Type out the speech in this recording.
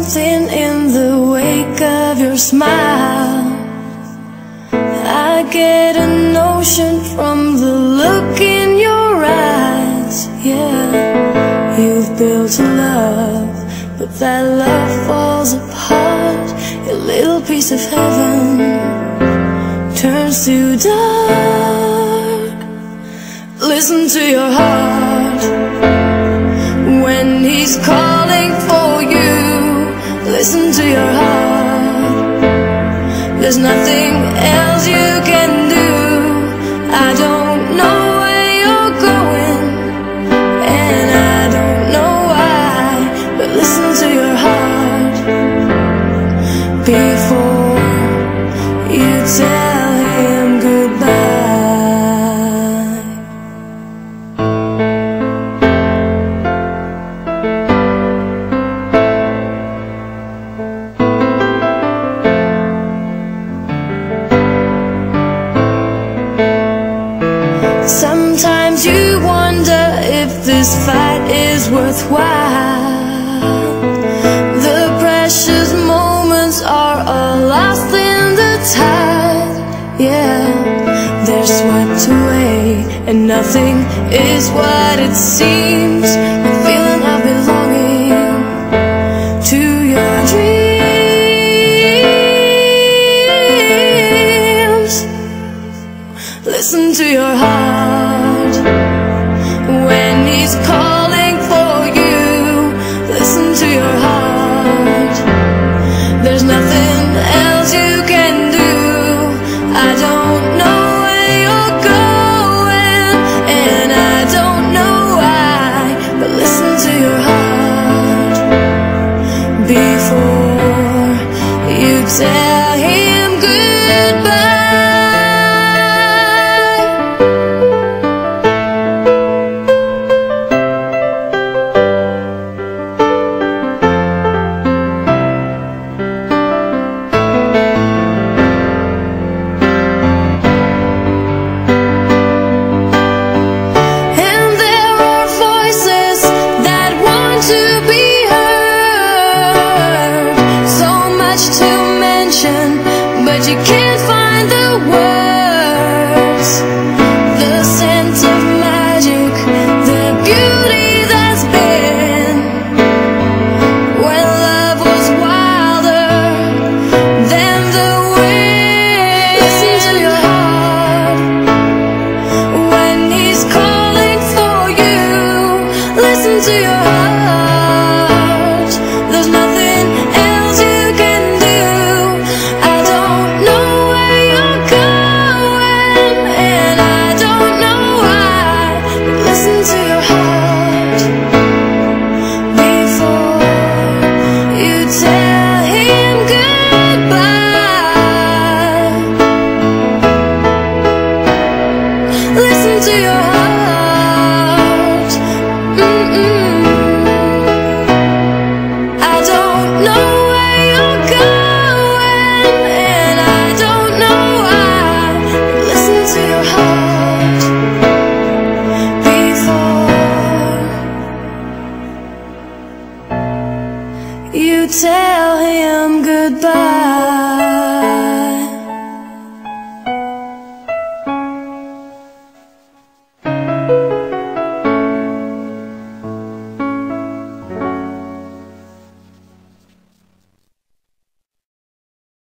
something in the wake of your smile. I get a notion from the look in your eyes. Yeah, you've built a love, but that love falls apart. Your little piece of heaven turns to dark. Listen to your heart when he's calling for you. Listen to your heart. There's nothing else you can do. I don't know where you're going, and I don't know why, but listen to your heart before you tell him goodbye. Sometimes you wonder if this fight is worthwhile. The precious moments are all lost in the tide. Yeah, they're swept away, and nothing is what it seems. The feeling of belonging to your dreams. Listen to your heart when he's calling for you. Listen to your heart. There's nothing else you can do. I don't know where you're going, and I don't know why, but listen to your heart before you tell him goodbye. But you can't find the words, the sense of magic, the beauty that's been when love was wilder than the wind. Listen to your heart when he's calling for you. Listen to your heart. There's nothing else you can do. I don't know where you're going, and I don't know why, but listen to your heart before you tell him goodbye. Listen to your heart.